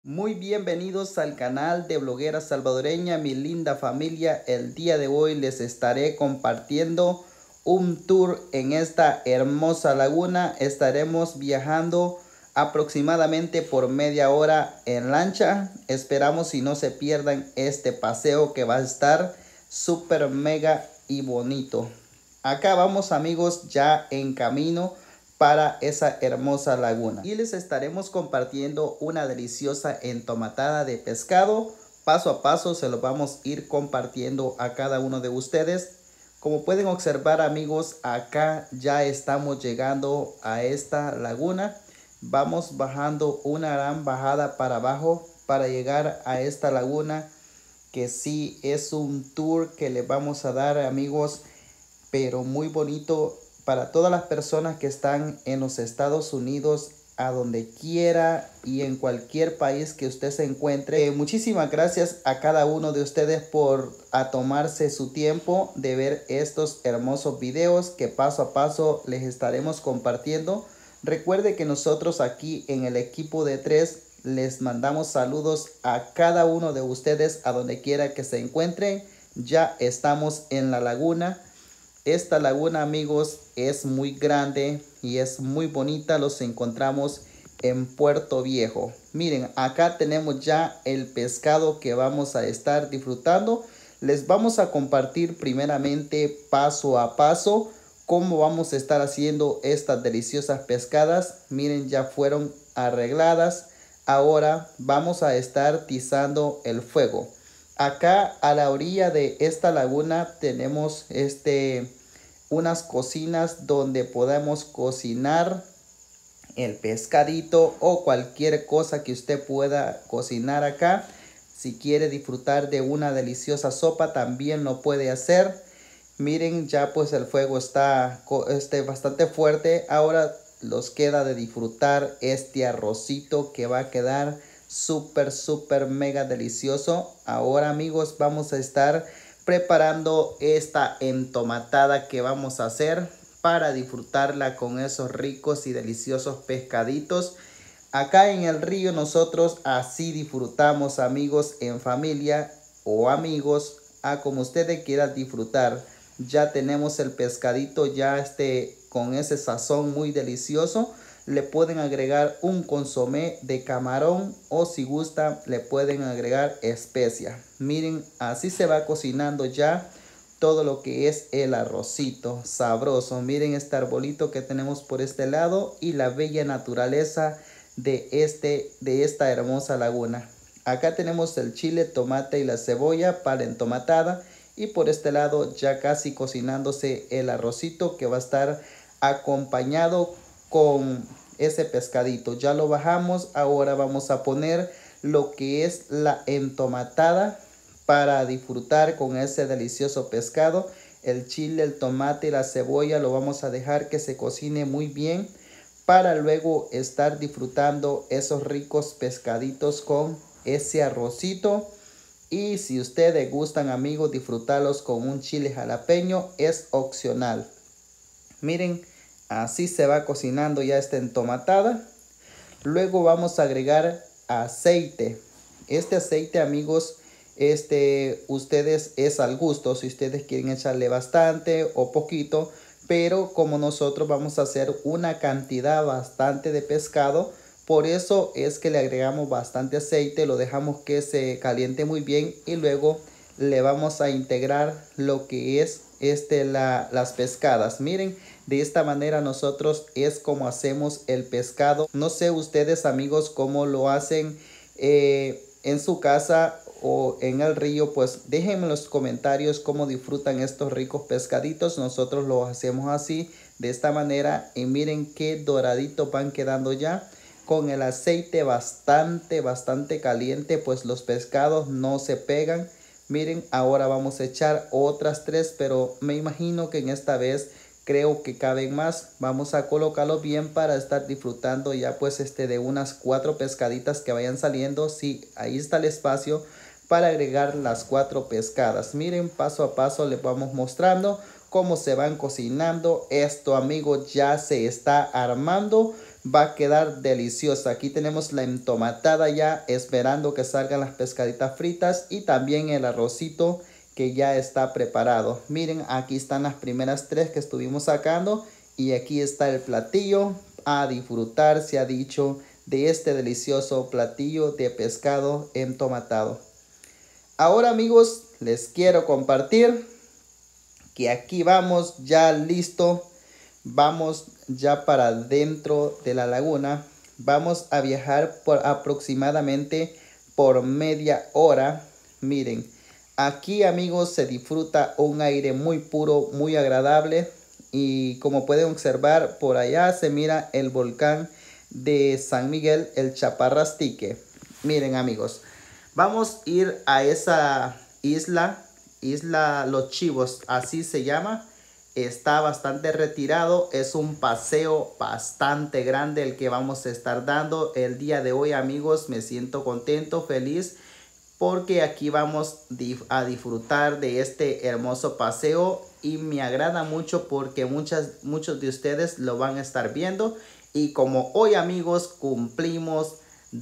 Muy bienvenidos al canal de Bloguera Salvadoreña, mi linda familia. El día de hoy les estaré compartiendo un tour en esta hermosa laguna. Estaremos viajando aproximadamente por media hora en lancha. Esperamos y no se pierdan este paseo que va a estar súper mega y bonito. Acá vamos amigos ya en camino para esa hermosa laguna y les estaremos compartiendo una deliciosa entomatada de pescado. Paso a paso se lo vamos a ir compartiendo a cada uno de ustedes. Como pueden observar amigos, acá ya estamos llegando a esta laguna. Vamos bajando una gran bajada para abajo para llegar a esta laguna, que sí es un tour que les vamos a dar amigos, pero muy bonito para todas las personas que están en los Estados Unidos, a donde quiera y en cualquier país que usted se encuentre. Muchísimas gracias a cada uno de ustedes por tomarse su tiempo de ver estos hermosos videos que paso a paso les estaremos compartiendo. Recuerde que nosotros aquí en el equipo de 3 les mandamos saludos a cada uno de ustedes a donde quiera que se encuentren. Ya estamos en la laguna. Esta laguna amigos es muy grande y es muy bonita. Los encontramos en Puerto Viejo. Miren, acá tenemos ya el pescado que vamos a estar disfrutando. Les vamos a compartir primeramente paso a paso cómo vamos a estar haciendo estas deliciosas pescadas. Miren, ya fueron arregladas. Ahora vamos a estar tizando el fuego. Acá a la orilla de esta laguna tenemos unas cocinas donde podemos cocinar el pescadito o cualquier cosa que usted pueda cocinar acá. Si quiere disfrutar de una deliciosa sopa también lo puede hacer. Miren, ya pues el fuego está bastante fuerte. Ahora los queda de disfrutar este arrocito que va a quedar súper mega delicioso. Ahora amigos vamos a estar preparando esta entomatada que vamos a hacer para disfrutarla con esos ricos y deliciosos pescaditos. Acá en el río nosotros así disfrutamos amigos, en familia o amigos, a como ustedes quieran disfrutar. Ya tenemos el pescadito ya con ese sazón muy delicioso. Le pueden agregar un consomé de camarón o si gusta le pueden agregar especia. Miren, así se va cocinando ya todo lo que es el arrocito sabroso. Miren este arbolito que tenemos por este lado y la bella naturaleza de esta hermosa laguna. Acá tenemos el chile, tomate y la cebolla para la entomatada. Y por este lado ya casi cocinándose el arrocito que va a estar acompañado con ese pescadito. Ya lo bajamos. Ahora vamos a poner lo que es la entomatada para disfrutar con ese delicioso pescado. El chile, el tomate y la cebolla lo vamos a dejar que se cocine muy bien para luego estar disfrutando esos ricos pescaditos con ese arrocito. Y si ustedes gustan amigos disfrutarlos con un chile jalapeño, es opcional. Miren, así se va cocinando ya esta entomatada. Luego vamos a agregar aceite. Este aceite amigos, ustedes es al gusto. Si ustedes quieren echarle bastante o poquito. Pero como nosotros vamos a hacer una cantidad bastante de pescado, por eso es que le agregamos bastante aceite, lo dejamos que se caliente muy bien y luego le vamos a integrar lo que es las pescadas. Miren, de esta manera nosotros es como hacemos el pescado. No sé ustedes amigos cómo lo hacen en su casa o en el río, pues déjenme en los comentarios cómo disfrutan estos ricos pescaditos. Nosotros lo hacemos así, de esta manera, y miren qué doraditos van quedando ya con el aceite bastante caliente, pues los pescados no se pegan. Miren, ahora vamos a echar otras 3, pero me imagino que en esta vez creo que caben más. Vamos a colocarlo bien para estar disfrutando ya pues de unas 4 pescaditas que vayan saliendo. Sí, ahí está el espacio para agregar las 4 pescadas. Miren, paso a paso les vamos mostrando cómo se van cocinando. Esto amigos ya se está armando, va a quedar deliciosa. Aquí tenemos la entomatada ya esperando que salgan las pescaditas fritas y también el arrocito que ya está preparado. Miren, aquí están las primeras tres que estuvimos sacando y aquí está el platillo. A disfrutar, se ha dicho, de este delicioso platillo de pescado entomatado. Ahora, amigos, les quiero compartir que aquí vamos ya listo. Vamos ya para dentro de la laguna. Vamos a viajar por aproximadamente por media hora. Miren, aquí, amigos, se disfruta un aire muy puro, muy agradable. Y como pueden observar, por allá se mira el volcán de San Miguel, el Chaparrastique. Miren, amigos, vamos a ir a esa isla Los Chivos, así se llama. Está bastante retirado, es un paseo bastante grande el que vamos a estar dando el día de hoy, amigos. Me siento contento, feliz, porque aquí vamos a disfrutar de este hermoso paseo y me agrada mucho porque muchos de ustedes lo van a estar viendo. Y como hoy, amigos, cumplimos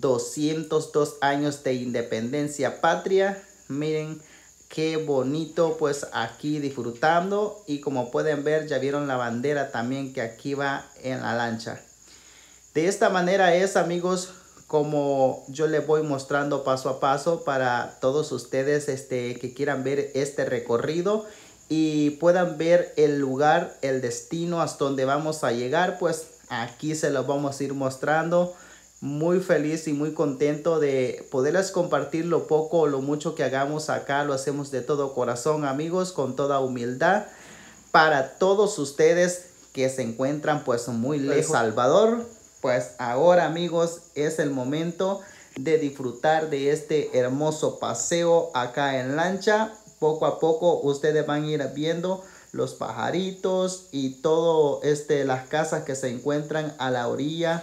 202 años de independencia patria, miren qué bonito, pues aquí disfrutando. Y como pueden ver, ya vieron la bandera también que aquí va en la lancha. De esta manera es, amigos, como yo les voy mostrando paso a paso para todos ustedes que quieran ver este recorrido y puedan ver el lugar, el destino hasta donde vamos a llegar. Pues aquí se los vamos a ir mostrando. Muy feliz y muy contento de poderles compartir lo poco o lo mucho que hagamos acá. Lo hacemos de todo corazón, amigos, con toda humildad para todos ustedes que se encuentran pues muy lejos. Salvador, pues ahora, amigos, es el momento de disfrutar de este hermoso paseo acá en lancha. Poco a poco ustedes van a ir viendo los pajaritos y todo las casas que se encuentran a la orilla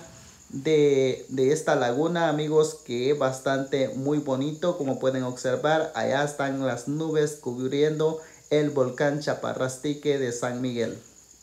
de esta laguna, amigos, que es bastante muy bonito. Como pueden observar, allá están las nubes cubriendo el volcán Chaparrastique de San Miguel.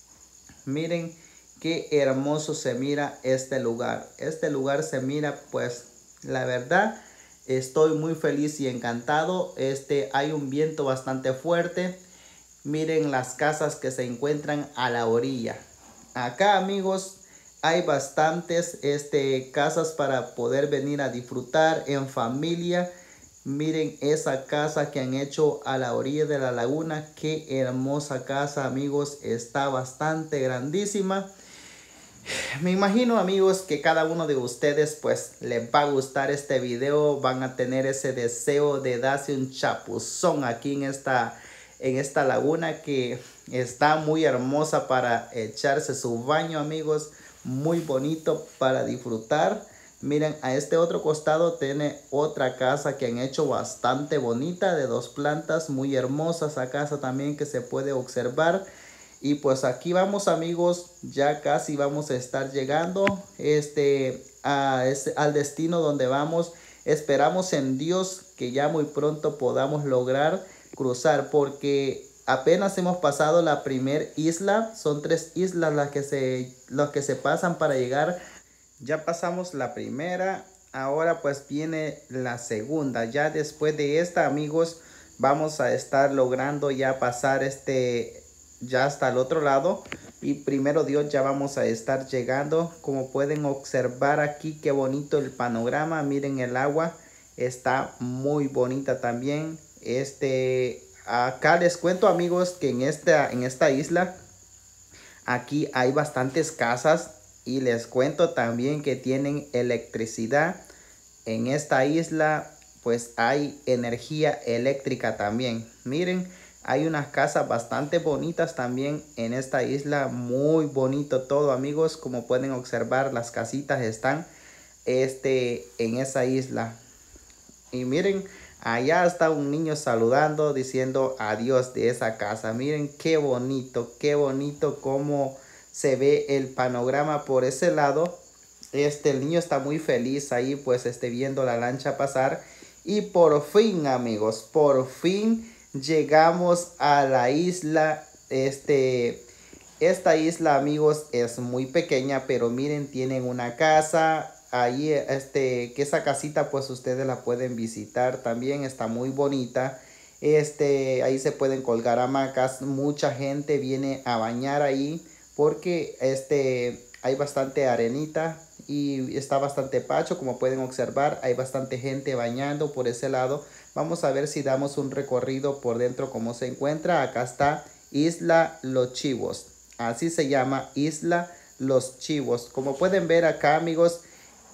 Miren qué hermoso se mira este lugar. Este lugar se mira, pues, la verdad, estoy muy feliz y encantado. Hay un viento bastante fuerte. Miren las casas que se encuentran a la orilla. Acá, amigos, hay bastantes casas para poder venir a disfrutar en familia. Miren esa casa que han hecho a la orilla de la laguna. Qué hermosa casa, amigos. Está bastante grandísima. Me imagino, amigos, que cada uno de ustedes pues les va a gustar este video. Van a tener ese deseo de darse un chapuzón aquí en esta laguna que está muy hermosa para echarse su baño, amigos. Muy bonito para disfrutar. Miren, a este otro costado tiene otra casa que han hecho bastante bonita, de 2 plantas, muy hermosa esa casa también que se puede observar. Y pues aquí vamos, amigos, ya casi vamos a estar llegando al destino donde vamos. Esperamos en Dios que ya muy pronto podamos lograr cruzar, porque apenas hemos pasado la primera isla. Son 3 islas las que se pasan para llegar. Ya pasamos la primera, ahora pues viene la segunda. Ya después de esta, amigos, vamos a estar logrando ya pasar ya hasta el otro lado. Y primero Dios ya vamos a estar llegando. Como pueden observar aquí, qué bonito el panorama. Miren, el agua está muy bonita también. Acá les cuento, amigos, que en esta isla aquí hay bastantes casas. Y les cuento también que tienen electricidad. En esta isla pues hay energía eléctrica también. Miren, hay unas casas bastante bonitas también en esta isla. Muy bonito todo, amigos. Como pueden observar, las casitas están en esa isla. Y miren, allá está un niño saludando, diciendo adiós de esa casa. Miren qué bonito cómo se ve el panorama por ese lado. El niño está muy feliz ahí, pues viendo la lancha pasar. Y por fin, amigos, por fin llegamos a la isla Esta isla, amigos, es muy pequeña, pero miren, tienen una casa. Ahí, que esa casita, pues ustedes la pueden visitar también, está muy bonita. Ahí se pueden colgar hamacas. Mucha gente viene a bañar ahí porque hay bastante arenita y está bastante pacho, como pueden observar. Hay bastante gente bañando por ese lado. Vamos a ver si damos un recorrido por dentro, cómo se encuentra. Acá está Isla Los Chivos. Así se llama, Isla Los Chivos. Como pueden ver acá, amigos,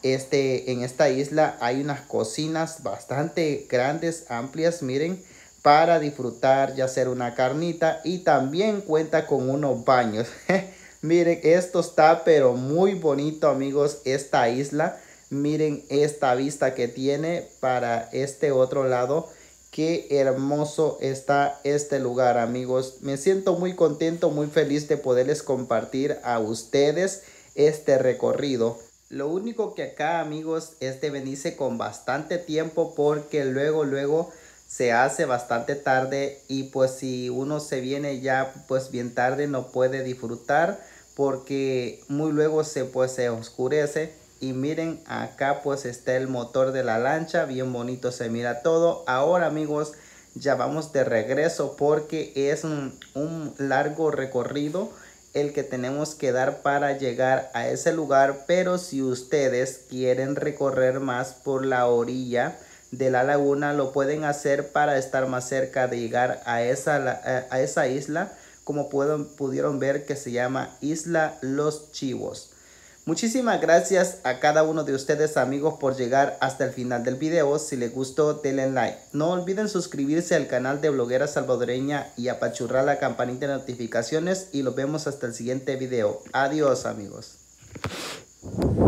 en esta isla hay unas cocinas bastante grandes, amplias, miren, para disfrutar, ya sea una carnita, y también cuenta con unos baños. Miren, esto está pero muy bonito, amigos, esta isla. Miren esta vista que tiene para este otro lado. Qué hermoso está este lugar, amigos. Me siento muy contento, muy feliz de poderles compartir a ustedes este recorrido. Lo único que acá, amigos, es de venirse con bastante tiempo porque luego se hace bastante tarde, y pues si uno se viene ya pues bien tarde no puede disfrutar porque muy luego se oscurece. Y miren, acá pues está el motor de la lancha, bien bonito se mira todo. Ahora, amigos, ya vamos de regreso porque es un largo recorrido el que tenemos que dar para llegar a ese lugar. Pero si ustedes quieren recorrer más por la orilla de la laguna, lo pueden hacer para estar más cerca de llegar a esa isla, como pudieron ver, que se llama Isla Los Chivos. Muchísimas gracias a cada uno de ustedes, amigos, por llegar hasta el final del video. Si les gustó, denle like. No olviden suscribirse al canal de Bloguera Salvadoreña y apachurrar la campanita de notificaciones. Y los vemos hasta el siguiente video. Adiós, amigos.